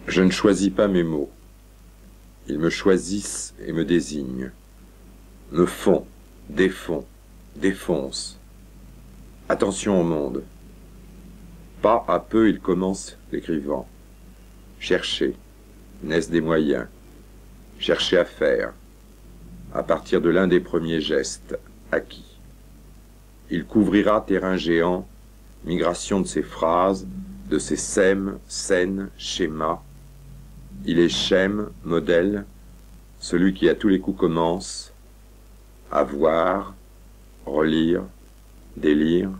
Je ne choisis pas mes mots. Ils me choisissent et me désignent. Me font, défont, défoncent. Attention au monde. Pas à peu il commence l'écrivant. Chercher, naissent des moyens. Chercher à faire, à partir de l'un des premiers gestes, acquis. Il couvrira terrain géant, migration de ses phrases, de ses sèmes, scènes, schémas. Il est schème, modèle, celui qui à tous les coups commence à voir, relire, délire.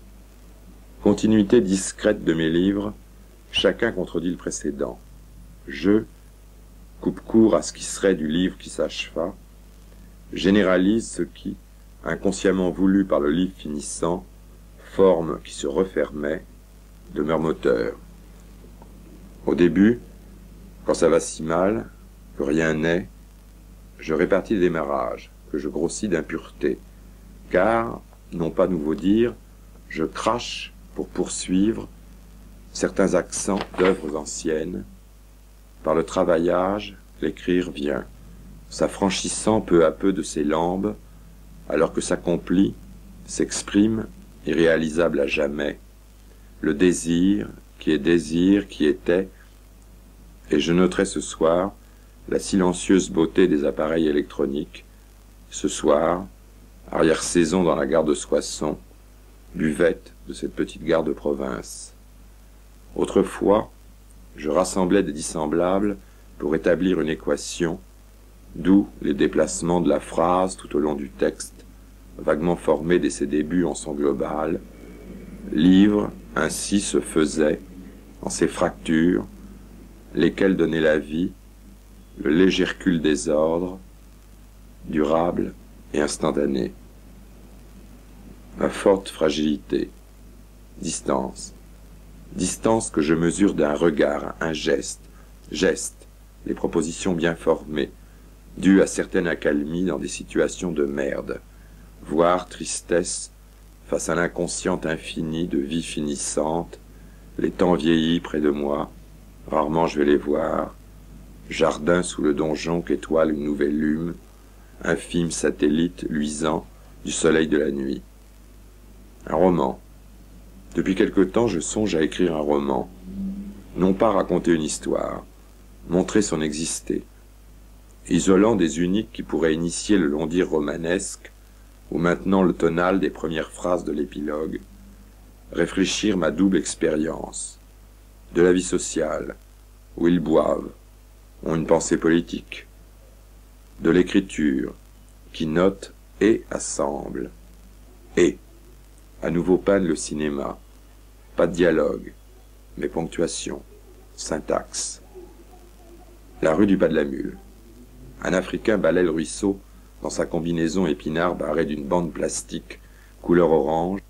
Continuité discrète de mes livres, chacun contredit le précédent. Je coupe court à ce qui serait du livre qui s'acheva, généralise ce qui, inconsciemment voulu par le livre finissant, forme qui se refermait, demeure moteur. Au début, quand ça va si mal, que rien n'est, je répartis le démarrage, que je grossis d'impureté, car, non pas nouveau dire, je crache pour poursuivre certains accents d'œuvres anciennes. Par le travaillage, l'écrire vient, s'affranchissant peu à peu de ses lambes, alors que s'accomplit, s'exprime, irréalisable à jamais, le désir, qui était, et je noterai ce soir la silencieuse beauté des appareils électroniques, ce soir, arrière-saison dans la gare de Soissons, buvette de cette petite gare de province. Autrefois, je rassemblais des dissemblables pour établir une équation, d'où les déplacements de la phrase tout au long du texte, vaguement formés dès ses débuts en son global. Livre, ainsi, se faisait, en ses fractures, lesquelles donnaient la vie, le léger recul des ordres, durable et instantané. Ma forte fragilité, distance que je mesure d'un regard, un geste, les propositions bien formées, dues à certaines accalmies dans des situations de merde, voire tristesse face à l'inconscient infini de vie finissante, les temps vieillis près de moi, rarement je vais les voir, jardin sous le donjon qu'étoile une nouvelle lume, infime satellite luisant du soleil de la nuit. Un roman. Depuis quelque temps, je songe à écrire un roman, non pas raconter une histoire, montrer son exister, isolant des uniques qui pourraient initier le long-dire romanesque, ou maintenant le tonal des premières phrases de l'épilogue, réfléchir ma double expérience, de la vie sociale, où ils boivent, ont une pensée politique, de l'écriture, qui note et assemble, et, à nouveau panne le cinéma, pas de dialogue, mais ponctuation, syntaxe. La rue du Bas de la Mule. Un Africain balaie le ruisseau dans sa combinaison épinard barrée d'une bande plastique couleur orange,